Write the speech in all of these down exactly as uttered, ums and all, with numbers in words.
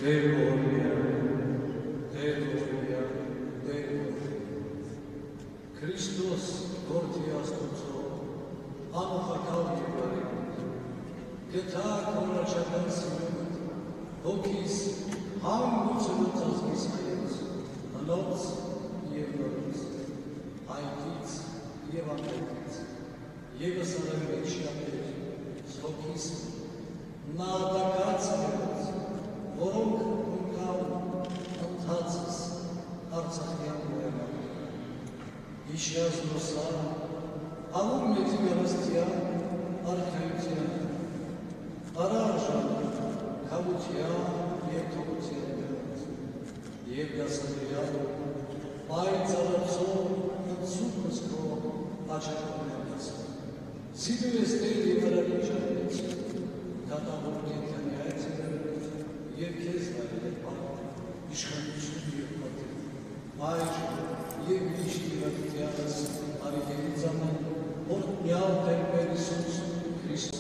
Te gloria, Te gloria, Te gloria. Christos cortias tuto, amo facauti parit, geta coracemensium, hocis hangus lutas misciens, anots ievaris, aetis ievangelis, ievas aleveciater, hocis naudacatias, voronc uncam antatis arzachiam moema. Ischias nosa, alum metigarastia, archeutia, araja, camutia, ietomutia derat, ievgasabria, paizalapso, ansucusco, acercomeas. Sidu este liberalicanes, catamurgit caniaetir, ievkes varepa, ischanusum ievpatir, aici, ievniști vertiadas, arigenizame, ornial per Iisus Hristos.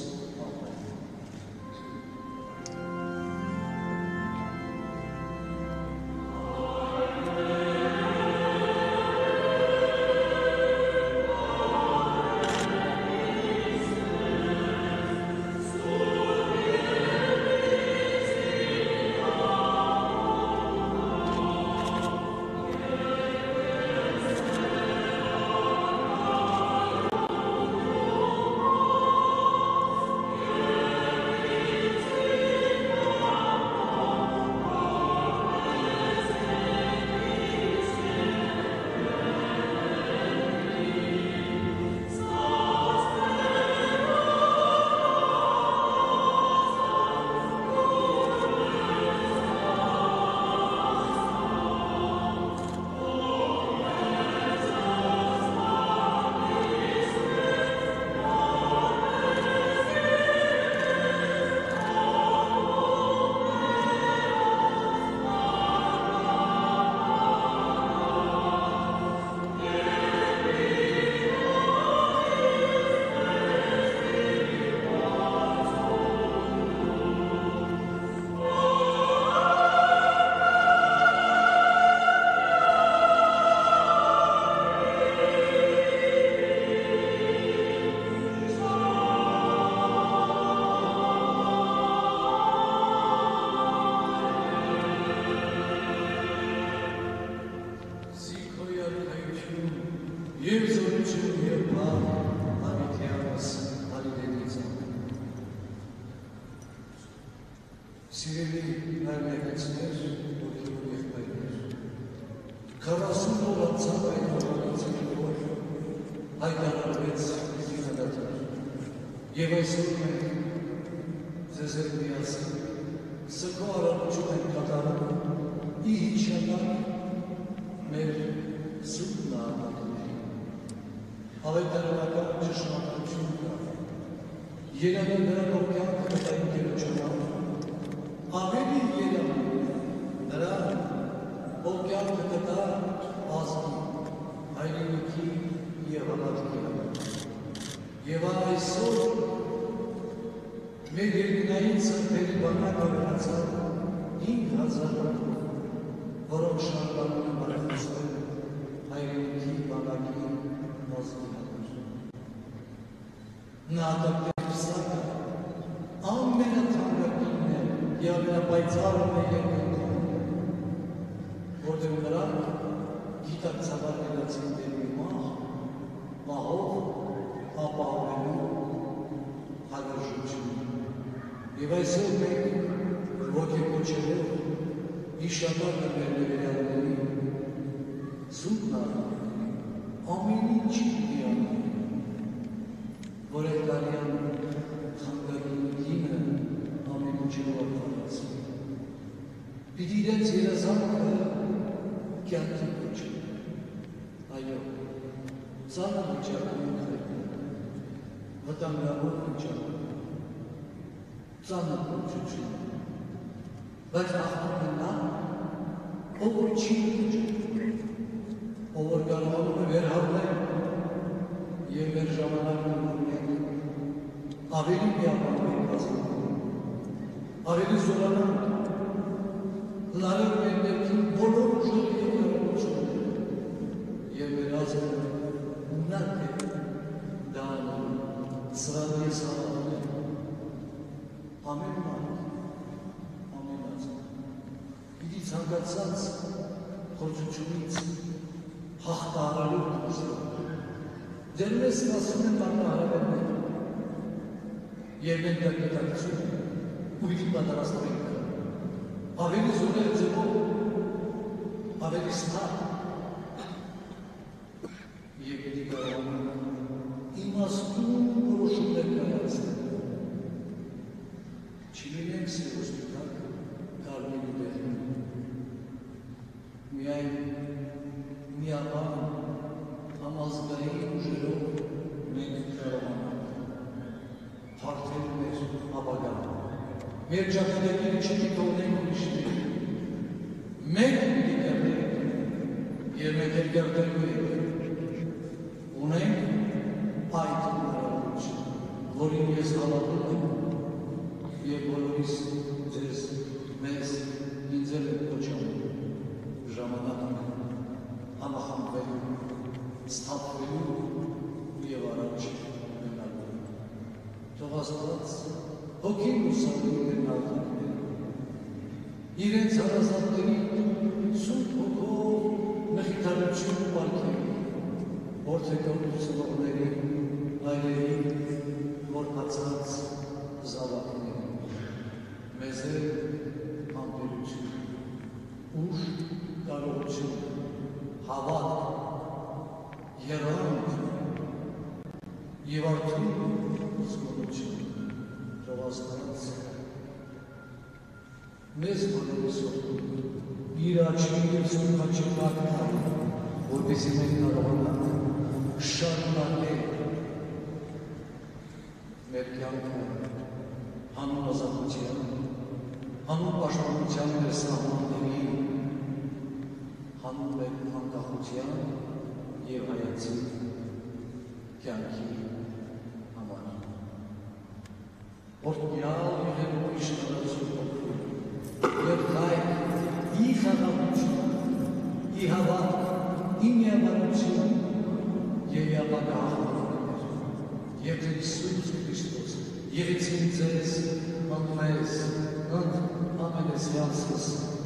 Sireli mermeketler, oturup yekmekler. Karasın olansa aynalarınızı koy, aynalarınız zinadatlar. Yevaysılken, zezermiyası, sıkı aralıcımen kadarı, iyi şanar, mer sıkla ağabey. Avedarılardan çışmadan çünkü, yenelerden okyan kıtayın geri çoğalar. Aveli yelam, nara, okyan kıtada azmi, ayrılıki yevalat kıyam. Yeva isor, medirginayin sırperi bana kavratsal, in hazarlar, varon şarlarını bırakmışlar, ayrılıki bana ki azmi alır. Nadak yapsaka, ammena tanrıkine, yavna baytarına yakın. Ordemlara, kitap sabar relațiile mah, mahov, apavenu, halajıcı. Evaysel Bey, roke koçeler, işadarla merdivenleri, sunna, aminin çiftliyanı, Vorelarian, Hangarın yine aminin çiftliyanı. Bididen zira zamanı, kendi koçu. Ayo, sana bıçakını kaydı. Vatanla bıçakını. Sana koçucu. Ve aklımdan, o çiğneci. O organlarını verhavlayın. Yemer zamanlarını vurmayın. Avelim yapmayı kazanın. Aveli zorlanın. ցանկացած խորհրդությունից հաղթահարելու դուրսը։ Ձեր մեզ սպասում են բանահարավերներ, և մենք դեռ գիտակցում ու պիտի պատրաստվենք ավելի զորեղ ձևով, ավելի սթար և պիտի կարողանանք իմաստուն որոշումներ կայացնել։ Չլինենք սերոսպիտակ կարմիր ուտեղին, միայն միաբան համազգային ուժերով մենք կարողանանք թարթել մեր ապագան, մեր ճակատագիրը չպիտի թողնենք ուրիշներին, մենք պիտի կերտենք և մենք էլ կերտելու ենք, ունենք այդ հնարավորություն, որին ես հավատում եմ և բոլորիս ձեզ մեզ ինձ էլ եք կոչանում ժամանակն համախմբվելու, սթափվելու և առաջ մնալու։ Թող Աստված հոգին ուսանելու մեր նահատակները, իրենց հարազատների սուրբ հոգով մխիթարություն պարգևի, որդեկորդ ծնողների, այրերի, որբացած զավակների, մեզ է համբերություն, ուժ, կարողություն, հավատ, եռանք և արդյուն զգոնություն, թող Աստված մեզ բոլորիս օգնում իր աչքի և սուրբ հաճելակ տալի, որպեսզի մենք կարողանանք շարունակել մեր կյանքը հանուն ազատության, հանուն պաշտպանության մեր սահմանների, հանուն մեր անկախության և հայացի կյանքի համար։ Օրհնյալ եղեք իր շնորհացում և հայր ի խաղաղություն, ի հավատ, ի միաբանություն և ի ապագա հաղթանակներ, և Տեր Հիսուս Քրիստոս եղեցին ձեզ ընդ մեզ, ընդ ամենեսյանցս